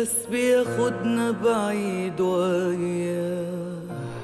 بس بياخدنا بعيد وياه.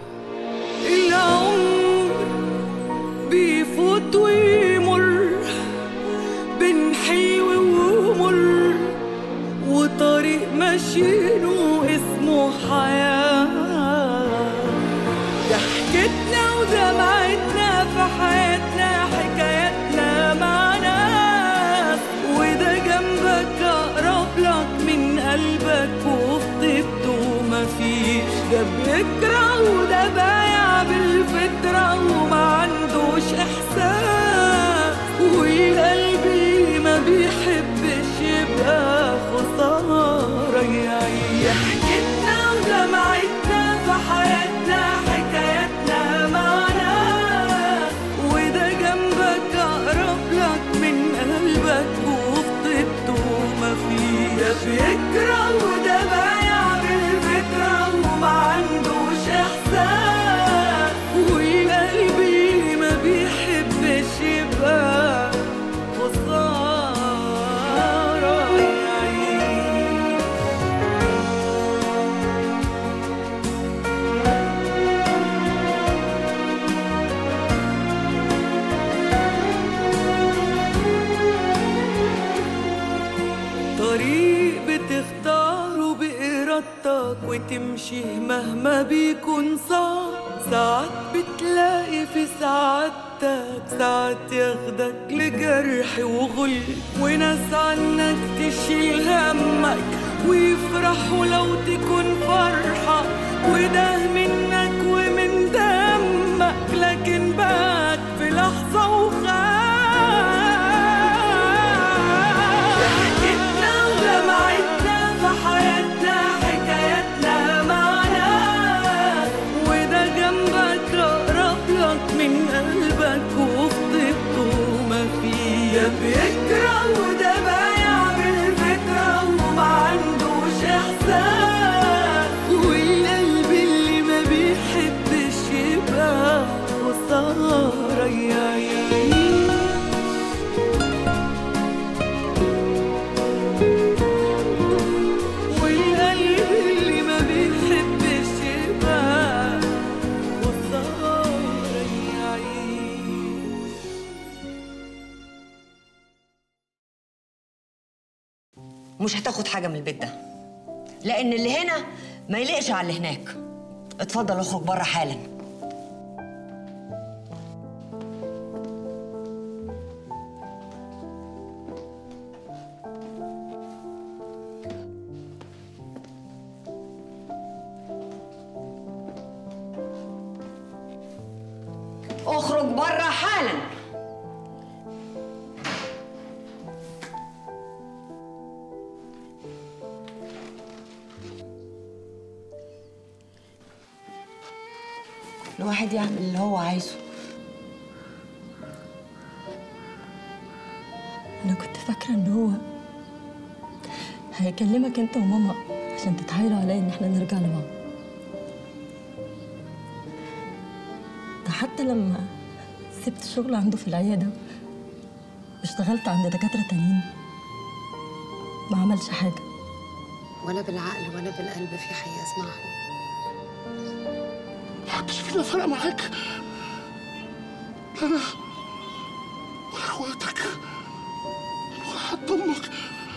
العمر بيفوت ويمر بين حلو ومر، وطريق ماشيينه اسمه حياة. ضحكتنا ودمعتنا في حياتنا، حكاياتنا مع ناس، وده جنبك أقرب لك من قلبك وفي طيبته مفيش. ده بيكره وده بايع بالفطرة وما عندوش إحساس، وقلبي ما بيحبش يبقى خسارة يعيش. ضحكتنا ودمعتنا في حياتنا، حكاياتنا معنا، وده جنبك أقرب لك من قلبك وفي طيبته مفيش. ده بيكره وده بايع بالفطرة وما عندوش إحساس، وقلبي ما بيحبش يبقى خسارة يعيش. طريق بتختاره بإرادتك وتمشيه مهما بيكون صعب، ساعات بتلاقي في سعادتك ساعات ياخدك لجرح وغل، وناس عنك تشيل همك ويفرحوا لو تكون فرحة، وده منك ومن دمك، لكن بات في لحظة وخاف. ضحكتنا ودمعتنا في حياتنا، حكاياتنا معنا، وده جنبك أقرب لك من قلبك وفي طيبته مفيش. ده بيكره وده بايع بالفطرة وما عندوش إحساس، والقلب اللي ما بيحبش يبقى خسارة يعيش. والقلب اللي ما بيحبش يبقى خسارة يعيش. مش هتاخد حاجة من البيت ده، لأن اللي هنا ما يليقش على اللي هناك. اتفضل اخرج بره حالا. اخرج بره حالا. الواحد يعمل اللي هو عايزه. أنا كنت فاكرة إن هو هيكلمك أنت وماما عشان تتحايلوا عليا إن إحنا نرجع لماما. ده حتى لما سبت الشغل عنده في العيادة واشتغلت عند دكاترة تانيين ما عملش حاجة. ولا بالعقل ولا بالقلب في حقيقة اسمعها. محدش فينا فرق معاك، لا انا ولا اخواتك ولا حتى امك.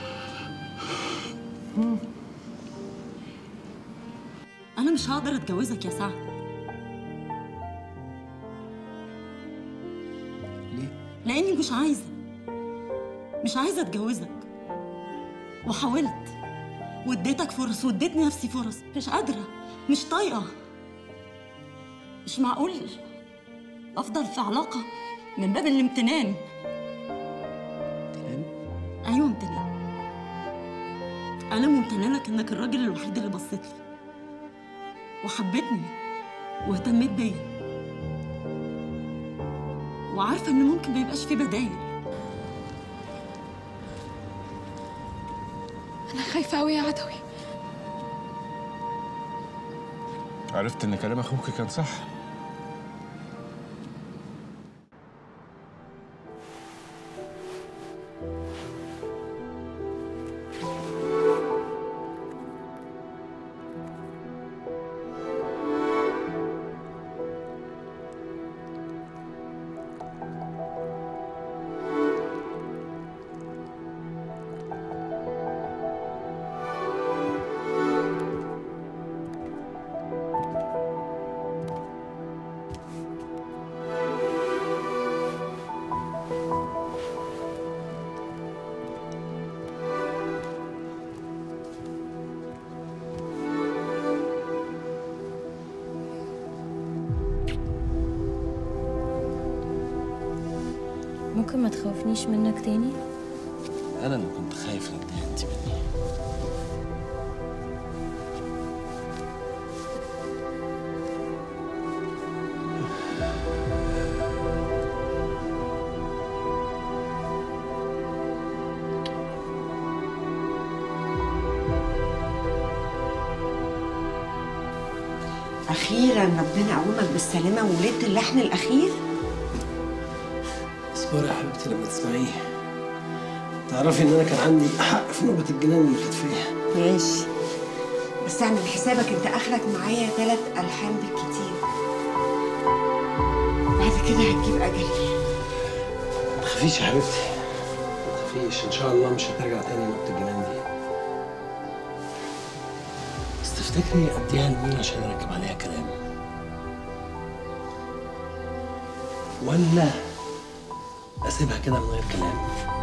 أنا مش هقدر أتجوزك يا سعد. ليه؟ لأني مش عايزة أتجوزك، وحاولت واديتك فرص واديتني نفسي فرص، مش قادرة، مش طايقة. مش معقول أفضل في علاقة من باب الامتنان. امتنان؟ أيوة امتنان. أنا ممتنة لك إنك الراجل الوحيد اللي بصيت لي وحبتني واهتميت بيا، وعارفة إن ممكن ما يبقاش في بدايل. أنا خايفة أوي يا عدوي. عرفت ان كلام اخوك كان صح. ممكن ما تخوفنيش منك تاني؟ انا اللي كنت خايف انك انت مني. اخيرا ربنا قومك بالسلامه وولدت اللحن الاخير. اصبري يا حبيبتي لما تسمعيه. تعرفي ان انا كان عندي حق في نوبه الجنان اللي كانت فيا. ماشي، بس اعمل حسابك انت اخرك معايا 3 ألحان بالكتير، بعد كده هتجيب اجلي. ما تخافيش يا حبيبتي، ما تخافيش، ان شاء الله مش هترجع تاني نوبه الجنان دي. بس تفتكري اديها لمين عشان اركب عليها كلام؟ ولا اسيبها كده من غير كلام؟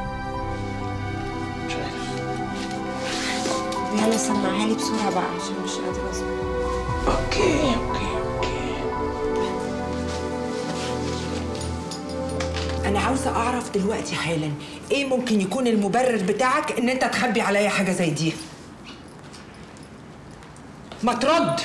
مش عارف. يلا سمعها لي بسرعه بقى عشان مش قادره اسمع. اوكي. أنا عاوزة أعرف دلوقتي حالا إيه ممكن يكون المبرر بتاعك إن أنت تخبي عليا حاجة زي دي؟ ما ترد.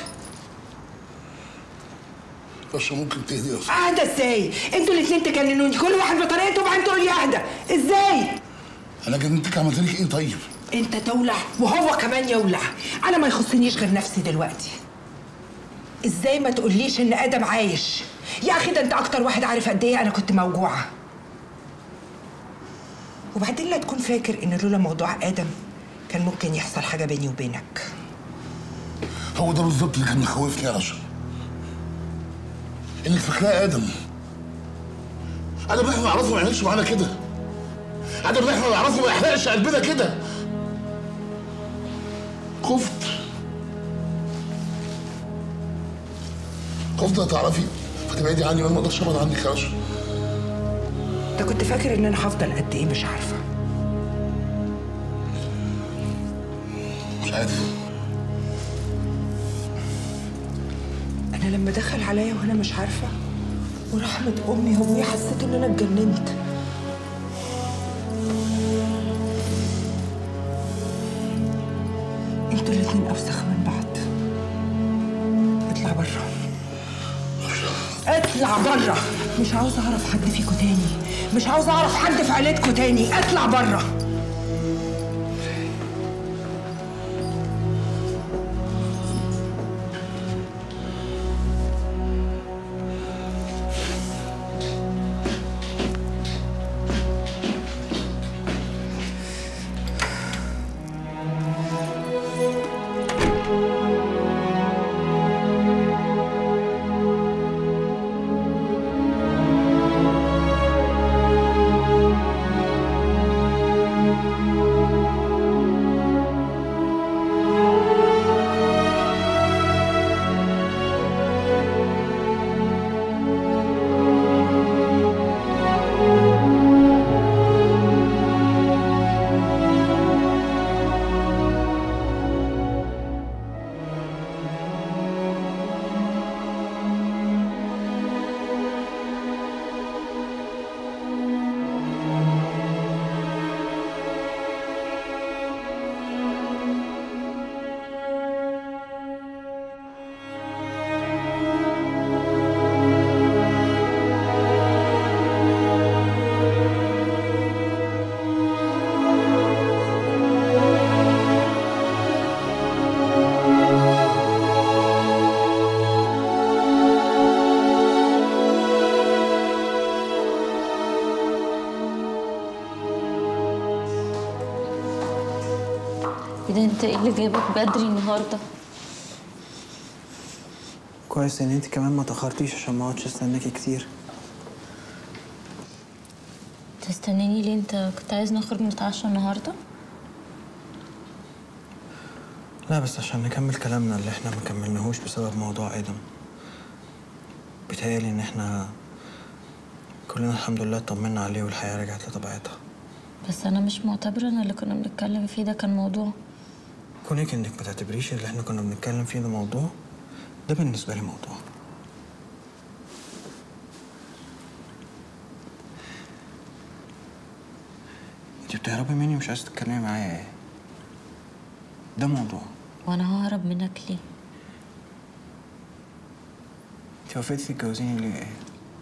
رشا ممكن تهدي يا أستاذ؟ أهدى إزاي؟ أنتوا الاتنين تجننوني، كل واحد بطريقته وبعدين تقول لي أهدى، إزاي؟ أنا جننتك عملت لك إيه طيب؟ أنت تولع وهو كمان يولع، أنا ما يخصنيش غير نفسي دلوقتي. إزاي ما تقوليش إن آدم عايش؟ يا أخي ده أنت أكتر واحد عارف قد إيه أنا كنت موجوعة. وبعدين لا تكون فاكر إن لولا موضوع آدم كان ممكن يحصل حاجة بيني وبينك. هو ده بالظبط اللي كان مخوفني يا رشا، إنك فاكراه آدم. آدم اللي إحنا نعرفه ما يعملش معانا كده. آدم اللي إحنا نعرفه ما يحرقش قلبنا كده. خفت تعرفي فتبعدي عني وأنا ما أقدرش أبعد عنك يا رشا. انت كنت فاكر ان انا هفضل قد ايه؟ مش عارفه. مش عارف. انا لما دخل عليا وانا مش عارفه ورحمه امي وابويا حسيت ان انا اتجننت. انتوا الاتنين اوسخ من بعض. اطلع بره، اطلع بره. مش عاوزه اعرف حد فيكوا تاني، مش عاوزه اعرف حد في عيلتكوا تاني. اطلع بره. كده انت ايه اللي جابك بدري النهارده؟ كويس ان انت كمان ما تاخرتيش عشان ما اقعدش استناكي كتير. تستناني ليه؟ انت كنت عايز نخرج نتعشى النهارده؟ لا بس عشان نكمل كلامنا اللي احنا ما كملناهوش بسبب موضوع ادم. بيتهيألي ان احنا كلنا الحمد لله اطمنا عليه والحياه رجعت لطبيعتها. بس انا مش معتبره ان اللي كنا بنتكلم فيه ده كان موضوع. كونك انك ما تعتبريش اللي احنا كنا بنتكلم فيه ده موضوع، ده بالنسبه لي موضوع. بتهربي مني ومش عايزة تتكلمي معايا ايه؟ ده موضوع. وانا ههرب منك ليه؟ انت وافقتي تتجوزيني ليه ايه؟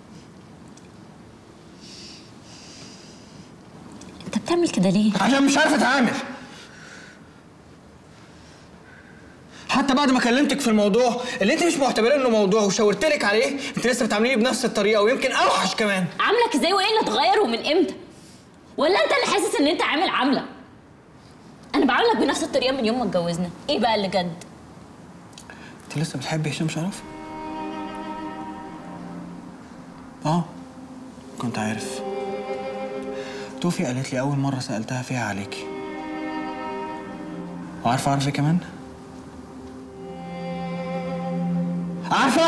انت بتعمل كده ليه؟ عشان مش عارف اتعامل. حتى بعد ما كلمتك في الموضوع اللي انت مش معتبراه انه موضوع وشاورت لك عليه، انت لسه بتعامليه بنفس الطريقه ويمكن اوحش كمان. عاملك ازاي وايه اللي اتغير ومن امتى؟ ولا انت اللي حاسس ان انت عامل عامله؟ انا بعاملك بنفس الطريقه من يوم ما اتجوزنا، ايه بقى اللي جد؟ انت لسه بتحبي هشام شرف؟ كنت عارف. توفي قالت لي اول مره سالتها فيها عليكي. وعارفه اعرف ايه كمان؟ عارفه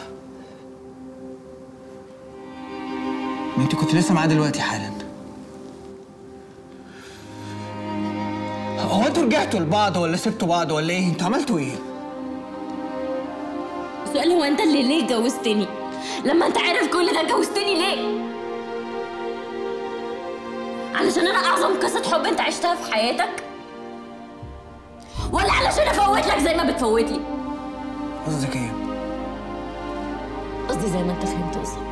ان انت كنت لسه معاه دلوقتي حالا. هو انتوا رجعتوا لبعض ولا سبتوا بعض ولا ايه؟ انتوا عملتوا ايه؟ السؤال هو انت اللي ليه اتجوزتني؟ لما انت عارف كل ده اتجوزتني ليه؟ علشان انا اعظم قصه حب انت عشتها في حياتك؟ ولا علشان افوت لك زي ما بتفوت لي؟ قصدك ايه؟ قصدي زي ما انت فهمت بالظبط.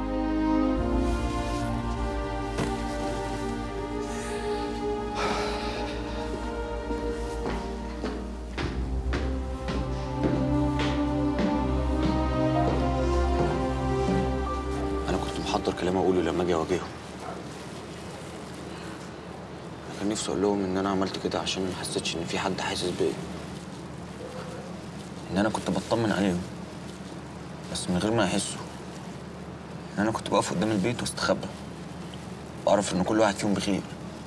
انا كنت محضر كلام اقوله لما اجي اواجههم. كان نفسي اقول لهم ان انا عملت كده عشان ما حسيتش ان في حد حاسس بيا، ان انا كنت بطمن عليهم بس من غير ما يحسوا ان انا كنت بقف قدام البيت واستخبى واعرف ان كل واحد فيهم بخير.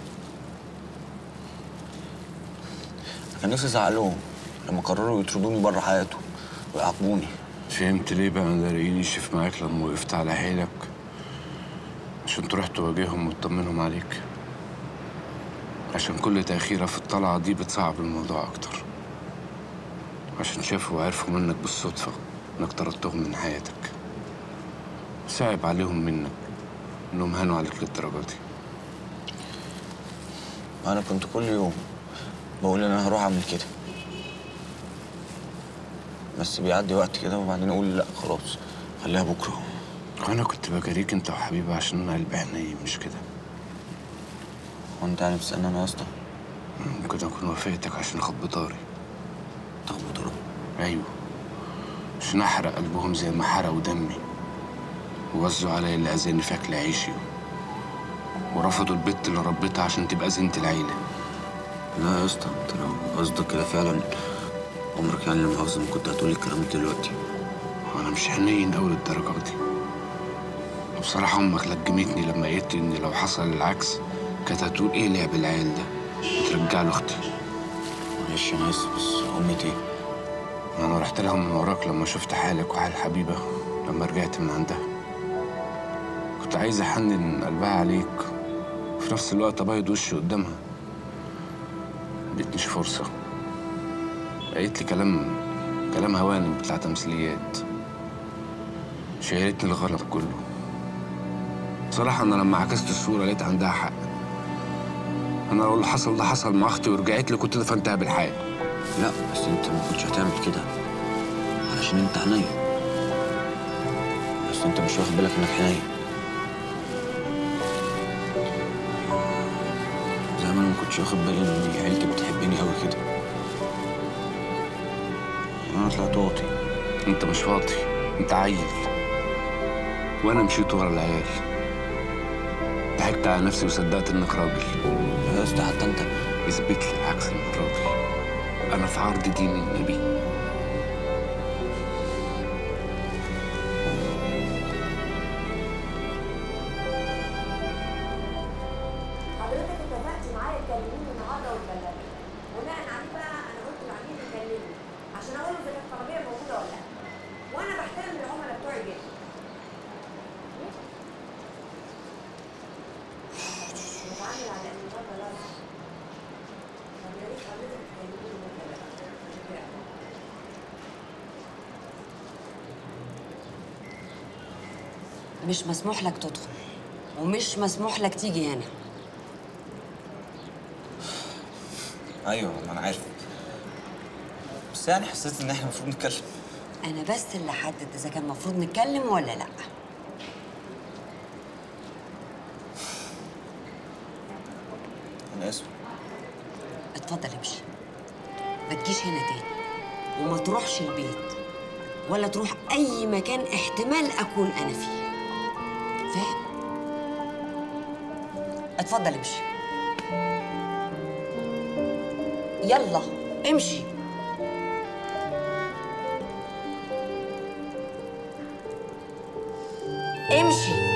كان نفسي ازعلهم لما قرروا يطردوني بره حياتهم ويعاقبوني. فهمت ليه بقى ما لاقينيش في معاك لما وقفت على حيلك عشان تروح تواجههم وتطمنهم عليك، عشان كل تأخيرة في الطلعة دي بتصعب الموضوع أكتر، عشان شافوا وعرفوا منك بالصدفة إنك طردتهم من حياتك. صعب عليهم منك إنهم هانوا عليك للدرجة دي. أنا كنت كل يوم بقول إن أنا هروح أعمل كده، بس بيعدي وقت كده وبعدين أقول لأ خلاص خليها بكرة. وأنا كنت بجاريك أنت وحبيبي عشان أنا قلبي حنين، مش كده؟ وأنت يعني بتسألني أنا يا اسطى؟ ممكن أكون وافقتك عشان أخد بطاري. تاخد بطاري؟ أيوه، عشان أحرق قلبهم زي ما حرقوا دمي ووزعوا عليا اللي أذاني في أكل عيشي ورفضوا البت اللي ربيتها عشان تبقى زينة العيلة. لا يا اسطى، أنت لو قصدك كده فعلا عمرك يعني المؤاخذة ما كنت هتقولي الكلام ده دلوقتي. أنا مش حنين أوي للدرجة دي، وبصراحة أمك لجمتني لما قلت إن لو حصل العكس كانت هتقول إيه لعب العيال ده وترجع له أختي. معلش أنا آسف، بس أمتي إيه؟ أنا رحت لها من وراك لما شفت حالك وحال حبيبة لما رجعت من عندها. كنت عايز أحنن قلبها عليك وفي نفس الوقت أبيض وشي قدامها. مدتنيش فرصة، قالت لي كلام هوانم بتاع تمثيليات، شيلتني الغلط كله. بصراحة أنا لما عكست الصورة لقيت عندها حق. أنا لو اللي حصل ده حصل مع أختي ورجعت لي كنت دفنتها بالحياة. لا بس أنت ما كنتش هتعمل كده علشان أنت حنين، بس أنت مش واخد بالك إنك حنين. زي ما أنا ما كنتش واخد بالي إن عيلتي بتحبني أوي كده. أنا طلعت واطي. أنت مش واطي، أنت عيل، وأنا مشيت ورا العيال. ضحكت على نفسي وصدقت إنك راجل. يا أسطى حتى أنت اثبت لي العكس إنك راجل. أنا في عرض دين النبي. حضرتك اتفقتي معايا تكلميني النهارده وتبلغني، بناء عليه بقى انا قلت بعدين تكلمني عشان اقول له اذا كانت الطلبيه موجوده ولا لا، وانا بحترم العملاء بتوعي جدا. بتعامل على ان النهارده لازم. طب يا ريت حضرتك تكلميني وانت بقى. مش مسموح لك تدخل ومش مسموح لك تيجي هنا. ايوه ما انا عارف، بس يعني حسيت ان احنا المفروض نتكلم. انا بس اللي احدد اذا كان المفروض نتكلم ولا لا. انا اسف. اتفضل امشي، ما تجيش هنا تاني وما تروحش البيت ولا تروح اي مكان احتمال اكون انا فيه، فاهم؟ اتفضل امشي، يلا امشي. امشي.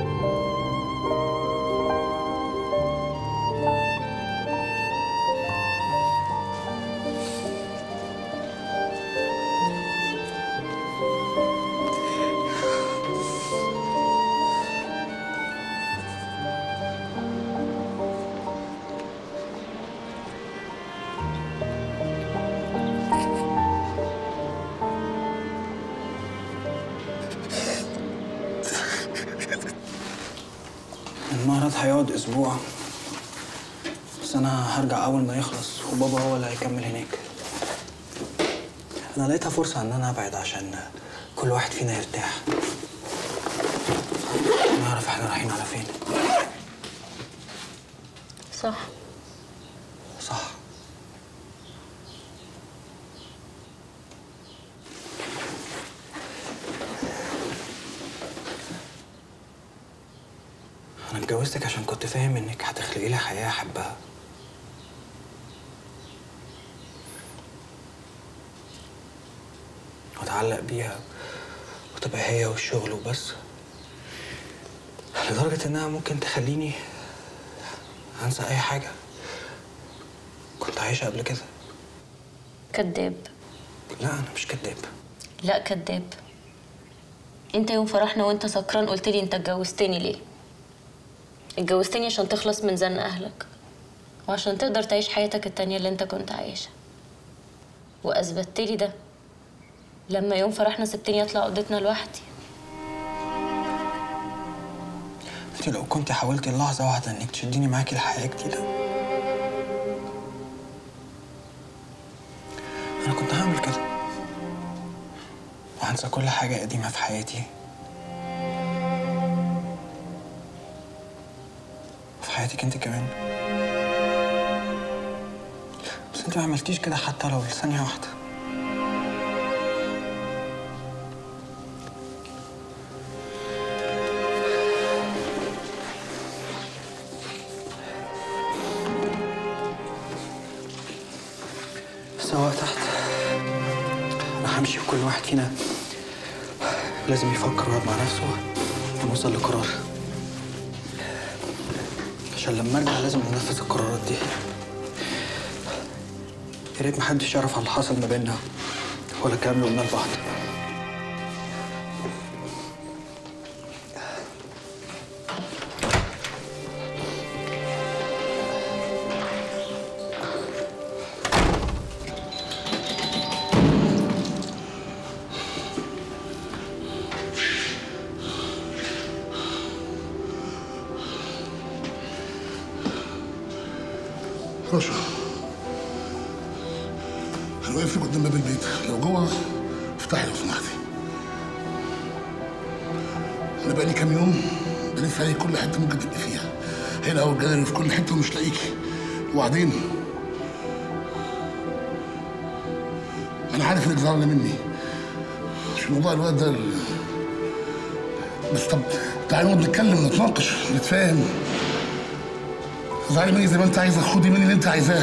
المعرض هيقعد اسبوع، بس انا هرجع اول ما يخلص وبابا هو اللي هيكمل هناك. انا لقيتها فرصه ان انا ابعد عشان كل واحد فينا يرتاح، نعرف احنا رايحين على فين. صح صح. أنا اتجوزتك عشان كنت فاهم إنك هتخلقي لي حياة أحبها. وأتعلق بيها وتبقى هي والشغل وبس، لدرجة إنها ممكن تخليني أنسى أي حاجة كنت عايشها قبل كده. كداب. لا أنا مش كداب. لا كداب. انت يوم فرحنا وانت سكران قلت لي انت اتجوزتني ليه؟ اتجوزتني عشان تخلص من زن اهلك وعشان تقدر تعيش حياتك التانية اللي انت كنت عايشها، واثبتت لي ده لما يوم فرحنا سبتني اطلع اوضتنا لوحدي. انت لو كنت حاولتي لحظة واحدة انك تشديني معاكي لحياة جديدة انا كنت هعمل كده وهنسى كل حاجة قديمة في حياتي وفي حياتك انت كمان. بس انت ما عملتيش كده حتى لو لثانية واحدة. سواء تحت انا همشي وكل واحد فينا لازم يفكر ويقعد مع نفسه ونوصل لقرار، عشان لما ارجع لازم ننفذ القرارات دي. يا ريت محدش يعرف عن اللي حصل ما بيننا ولا الكلام اللي قلناه لبعض. رشا، انا واقف لك قدام باب البيت، لو جوه افتحي لو سمحتي. انا بقالي كام يوم بلف عليك كل حته ممكن تبقي فيها، هنا او الجاليري في كل حته ومش لاقيكي. وبعدين انا عارف انك زعلانه مني مش موضوع الواد ده بس طب تعالي نقعد نتكلم نتناقش نتفاهم. زعلي مني زي ما انت عايزه، خدي مني اللي انت عايزاه.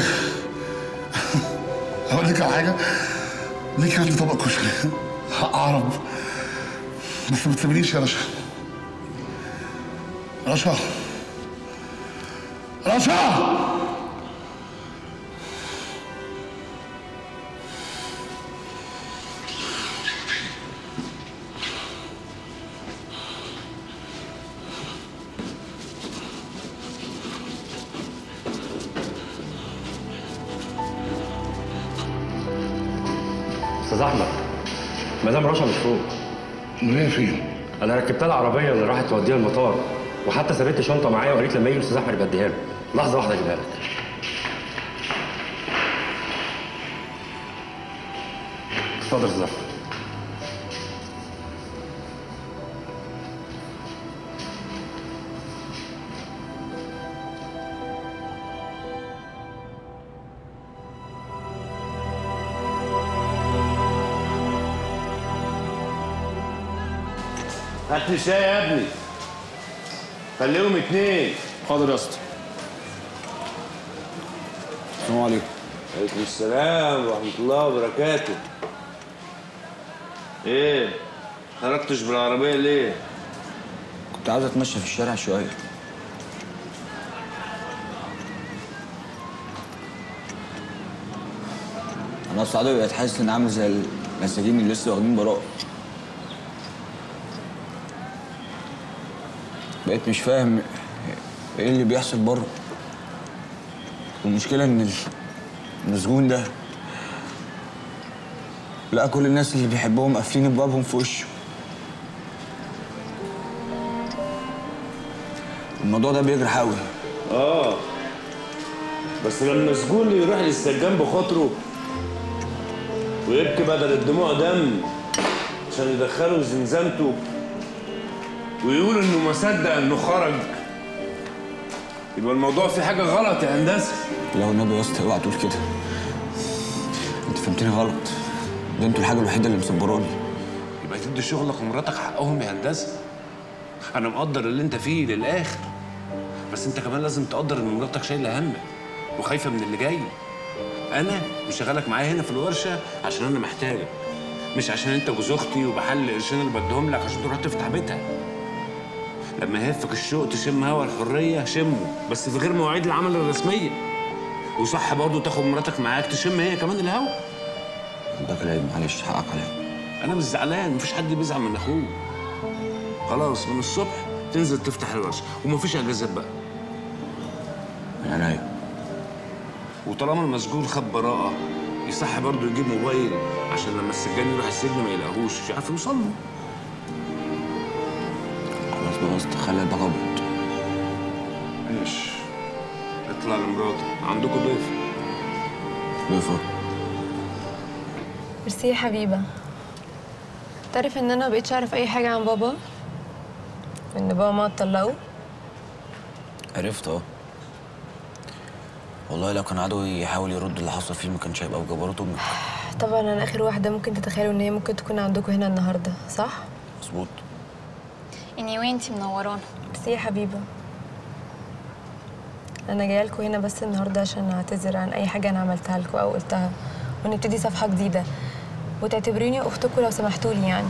اقول لك على حاجه، ليك عندي طبق كشري حق عرب، بس ما تسيبنيش يا رشا. رشا رشا استاذ احمد، مدام رشا مش فوق. وهي فين؟ انا ركبتها العربيه اللي راحت توديها المطار، وحتى سابت لي شنطه معايا وقالت لما يجي الاستاذ احمد يبديها له. لحظه واحده اجيبها لك. اتفضل يا ظفر. هات لي شاي يا ابني. خليهم 2. حاضر يا اسطى. السلام عليكم. وعليكم السلام ورحمة الله وبركاته. ايه؟ خرجتش بالعربية ليه؟ كنت عاوز اتمشى في الشارع شوية. انا الصعيدي بقيت حاسس اني عامل زي المساجين اللي لسه واخدين براءة. بقيت مش فاهم ايه اللي بيحصل بره. والمشكلة ان المسجون ده لقى كل الناس اللي بيحبهم قافلين ابوابهم في وشه. الموضوع ده بيجرح قوي. بس لما المسجون يروح للسجان بخاطره ويبكي بدل الدموع دم عشان يدخله زنزانته ويقول انه ما صدق انه خرج، يبقى الموضوع فيه حاجه غلط يا هندسه. لو النبي يا اسطى اوعى تقول كده. انت فهمتني غلط. ده انتوا الحاجه الوحيده اللي مصبراني. يبقى تدي شغلك ومراتك حقهم يا هندسه. انا مقدر اللي انت فيه للاخر، بس انت كمان لازم تقدر ان مراتك شايله همك وخايفه من اللي جاي. انا مشغلك معايا هنا في الورشه عشان انا محتاجك، مش عشان انت جوز اختي وبحل القرشين اللي بديهم لك عشان تروح تفتح بيتها. لما يهفك الشوق تشم هوا الحريه شمه، بس في غير مواعيد العمل الرسميه. وصح برضه تاخد مراتك معاك تشم هي كمان الهوا. عندك العيب، معلش حقك عليا. انا مش زعلان، مفيش حد بيزعل من اخوه. خلاص من الصبح تنزل تفتح الورشه ومفيش اجازات بقى. من عينيا. وطالما المسجون خد براءه يصح برضه يجيب موبايل عشان لما السجان يروح السجن ما يلاقوهوش، مش عارف يوصل له. خلاص بقى يا اسطى خلي الباقي ابيض. ماشي. اطلع لمراتك، عندكم ضيف. ضيفه. ميرسي يا حبيبه. تعرف ان انا مبقتش اعرف اي حاجه عن بابا؟ وان بابا ما اتطلقوا؟ عرفت والله لو كان عدو يحاول يرد اللي حصل فيه ما كانش هيبقى بجبروت امك. طبعا انا اخر واحده ممكن تتخيلوا ان هي ممكن تكون عندكم هنا النهارده، صح؟ مظبوط. اني انتي منورانا. ميرسي يا حبيبه. انا جايه لكم هنا بس النهارده عشان اعتذر عن اي حاجه انا عملتها لكم او قلتها، ونبتدي صفحه جديده وتعتبريني اختكم لو سمحتوا لي يعني.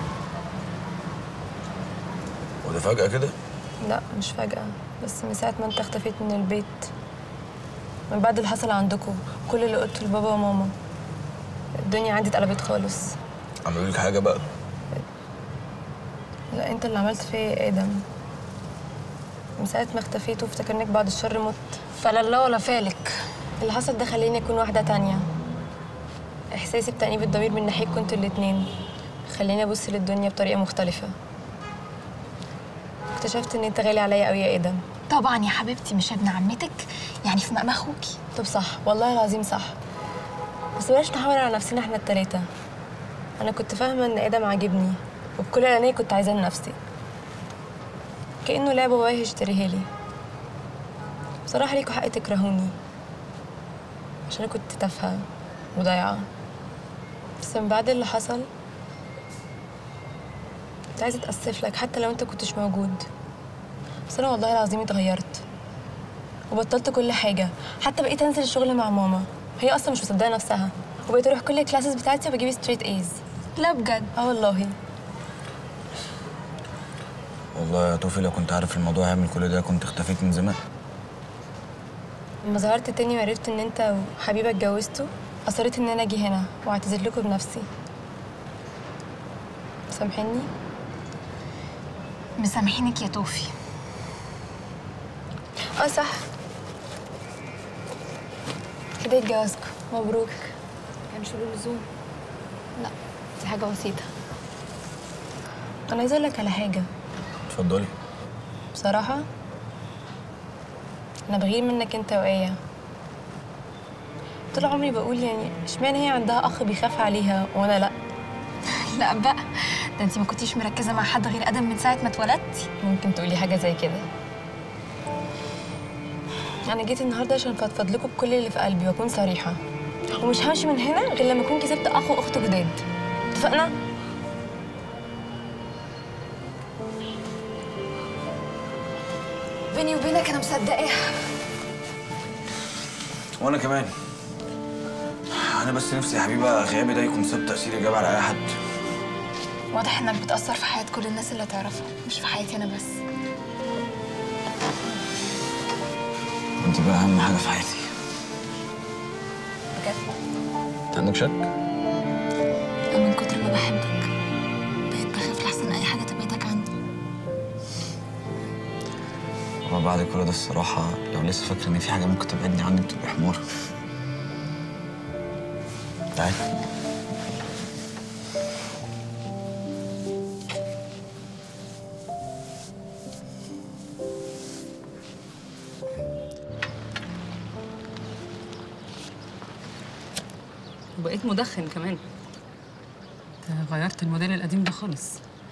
وده فجأة كده؟ لا مش فجأة، بس من ساعة ما انت اختفيت من البيت، من بعد اللي حصل عندكم، كل اللي قلته لبابا وماما، الدنيا عندي اتقلبت خالص. عملوا لك حاجة بقى؟ لا انت اللي عملت فيا يا ادم. من ساعة ما اختفيت وافتكرناك بعد الشر مت. فلا لا ولا فالك. اللي حصل ده خليني اكون واحدة تانية. احساسي بتأنيب الضمير من ناحيتكم انتوا الاتنين خليني ابص للدنيا بطريقة مختلفة. اكتشفت ان انت غالي عليا قوي يا ادم. طبعا يا حبيبتي، مش ابن عمتك يعني في مقام اخوكي. طب صح، والله العظيم صح، بس بلاش نحاول على نفسنا احنا التلاتة. انا كنت فاهمة ان ادم عاجبني وبكل انانية كنت عايزاه لنفسي، كأنه لعبة بابايا هيشتريها لي. بصراحة ليكوا حق تكرهوني عشان انا كنت تافهة وضايعة، بس من بعد اللي حصل كنت عايزة اتأسف لك حتى لو انت كنتش موجود. بس انا والله العظيم اتغيرت وبطلت كل حاجة، حتى بقيت انزل الشغل مع ماما، هي اصلا مش مصدقة نفسها، وبقيت اروح كل الكلاسز بتاعتي وبجيب ستريت ايز. لا بجد؟ والله. والله يا توفي لو كنت عارف الموضوع هيعمل كل ده كنت اختفيت من زمان. لما ظهرت تاني وعرفت ان انت وحبيبك اتجوزتوا، اصريت ان انا اجي هنا واعتذر لكم بنفسي. مسامحيني؟ مسامحينك يا توفي. صح، كده جوازكم مبروك. كانش له لزوم. لا دي حاجه بسيطه. انا عايزه اقول لك على حاجه. اتفضلي. بصراحه انا بغير منك انت وآية. طول عمري بقول يعني اشمعنى هي عندها اخ بيخاف عليها وانا لا. لا بقى، ده انت ما كنتيش مركزه مع حد غير ادم من ساعه ما اتولدتي. ممكن تقولي حاجه زي كده. انا جيت النهارده عشان افضفض لكم بكل اللي في قلبي واكون صريحه، ومش همشي من هنا غير لما اكون كسبت اخ واخت جداد. اتفقنا؟ بيني وبينك انا مصدقاها. وانا كمان. انا بس نفسي يا حبيبه غيابي ده يكون ساب تاثير ايجابي على اي حد. واضح انك بتأثر في حياة كل الناس اللي تعرفها، مش في حياتي انا بس. انت بقى اهم حاجه في حياتي. بجد؟ انت عندك شك؟ من كتر ما بحبك بقيت بخاف لحسن اي حاجه تبعدك عني. وبعد كل ده الصراحه لو لسه فاكره ان في حاجه ممكن تبعدني عنك تبقى حمار. تعالي. وبقيت مدخن كمان. انت غيرت الموديل القديم ده خالص.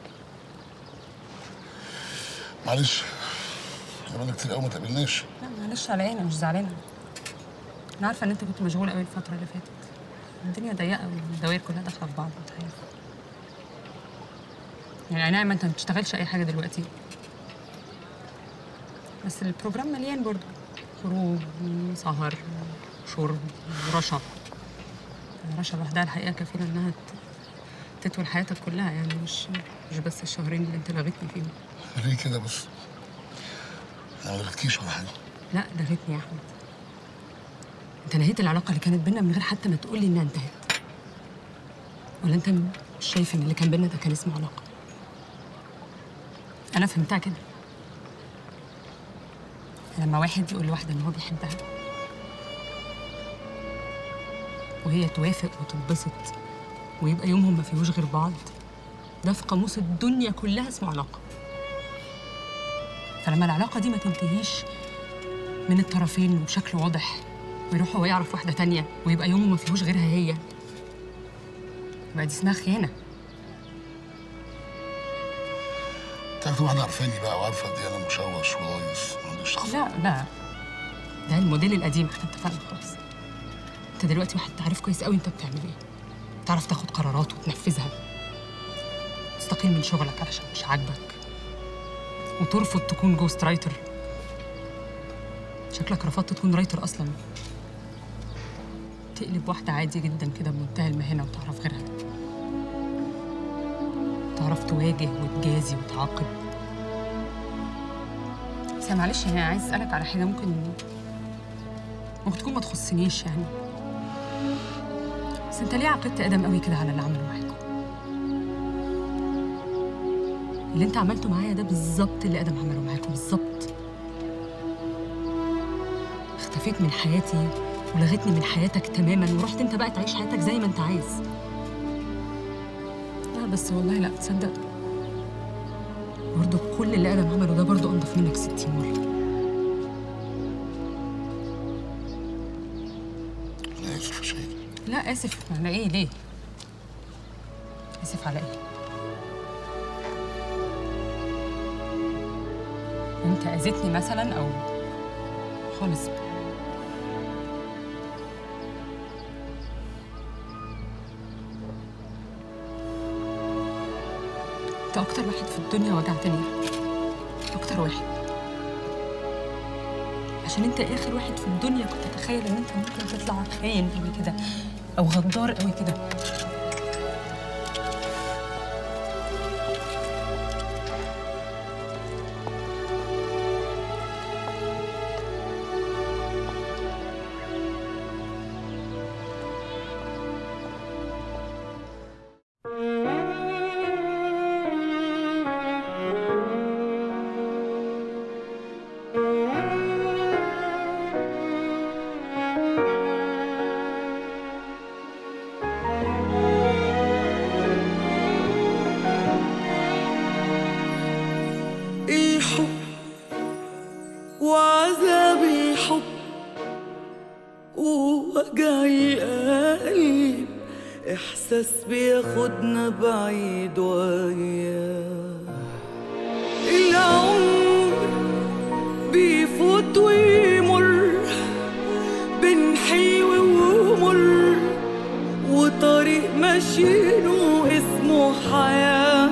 معلش بقالنا كتير قوي ما تقابلناش. لا معلش على ايه، انا مش زعلانه. انا عارفه ان انت كنت مشغول قوي الفتره اللي فاتت. الدنيا ضيقه والدوائر كلها داخله في بعض، انت عارف. يعني اي نعم انت ما بتشتغلش اي حاجه دلوقتي، بس البروجرام مليان برضه. خروج، سهر، شرب، ورشا. رشا لوحدها الحقيقه كفيله انها تطول حياتك كلها، يعني مش بس الشهرين اللي انت لغيتني فيهم. ليه كده بس؟ انا ما لغيتكيش ولا حاجه. لا لغيتني يا احمد. انت نهيت العلاقه اللي كانت بينا من غير حتى ما تقول لي انها انتهت. ولا انت مش شايف ان اللي كان بينا ده كان اسمه علاقه؟ انا فهمتها كده. لما واحد يقول لواحده ان هو بيحبها وهي توافق وتنبسط ويبقى يومهم ما فيهوش غير بعض، ده في قاموس الدنيا كلها اسمه علاقه. فلما العلاقه دي ما تنتهيش من الطرفين وبشكل واضح، ويروح هو يعرف واحده تانية ويبقى يومه ما فيهوش غيرها هي، يبقى دي اسمها خيانه. انت طبعا عارفاني بقى وعارفه قد ايه انا مشوش ولايص ما عنديش شخصيه. لا ده الموديل القديم، احنا اتفقنا خلاص. انت دلوقتي واحد عارف كويس قوي انت بتعمل ايه، تعرف تاخد قرارات وتنفذها، تستقيل من شغلك علشان مش عاجبك، وترفض تكون جوست رايتر. شكلك رفضت تكون رايتر اصلا. تقلب واحده عادي جدا كده بمنتهى المهنه وتعرف غيرها، تعرف تواجه وتجازي وتعاقب. بس معلش انا عايز اسالك على حاجه ممكن تكون ما تخصنيش يعني، بس انت ليه عاقبت ادم قوي كده على اللي عمله معاكم؟ اللي انت عملته معايا ده بالظبط اللي ادم عمله معاكم بالظبط. اختفيت من حياتي ولغيتني من حياتك تماما، ورحت انت بقى تعيش حياتك زي ما انت عايز. لا بس والله لا تصدق، برضه كل اللي ادم عمله ده برضه انضف منك 60 مره. انا اسف يا شهيد. لا اسف على ايه؟ ليه؟ اسف على ايه؟ انت اذيتني مثلا او خالص؟ انت اكتر واحد في الدنيا وجعتني، اكتر واحد، عشان انت اخر واحد في الدنيا كنت اتخيل ان انت ممكن تطلع خاين قوي كده او غدار قوي كده. وعذاب الحب ووجع القلب إحساس بياخد ياخدنا بعيد وياه. العمر بيفوت ويمر بين حلو ومر، وطريق ماشيينه اسمه حياة.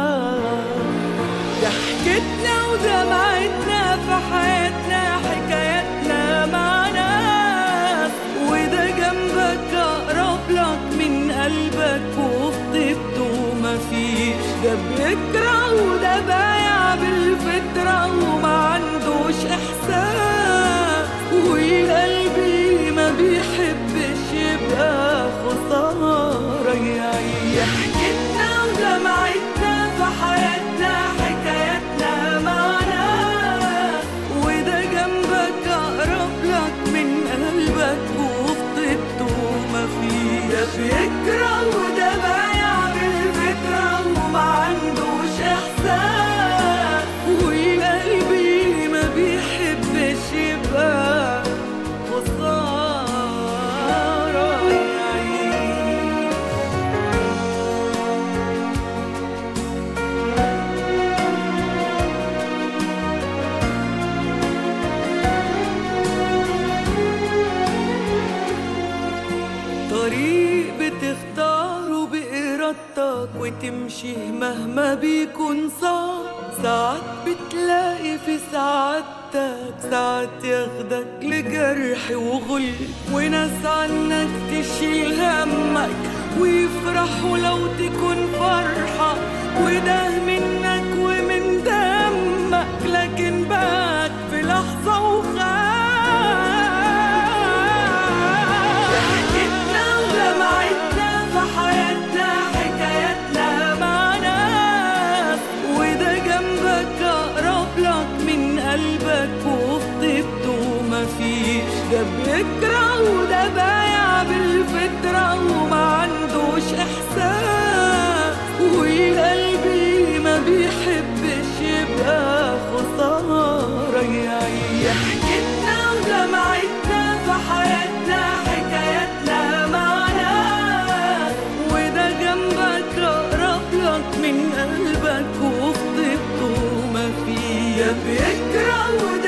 ضحكتنا ودمعتنا في حياتنا، حكاياتنا مع ناس، وده جنبك أقرب لك من قلبك، وفي طيبته مفيش. ده بيكره وده بايع بالفطرة وما عندوش إحساس، وقلبي ما بيحبش يبقى خسارة يعيش. ضحكتنا ودمعتنا في حياتنا، حكاياتنا مع ناس، وده جنبك أقرب لك من قلبك، وفي طيبته مفيش. ده بيكره وده بايع بالفطرة وما عندوش إحساس، وقلبي ما بيحبش يبقى خسارة يعيش. طريق بتختاره بإرادتك وتمشيه مهما بيكون صعب، ساعات بتلاقي في سعادتك، ساعات ياخدك لجرح وغل، وناس عنك تشيل همك ويفرحوا لو تكون فرحة، وده منك ومن دمك، لكن باك في لحظة وخاف. ضحكتنا ودمعتنا في حياتنا، حكاياتنا مع ناس، وده جنبك أقرب لك من قلبك، وفي طيبته مفيش. ده بيكره وده بايع بالفطرة وما عندوش إحساس، وقلبي ما بيحبش يبقى خسارة يعيش. ضحكتنا ودمعتنا في حياتنا، حكاياتنا مع ناس، وده جنبك أقرب لك من قلبك، وفي طيبته مفيش. ده بيكره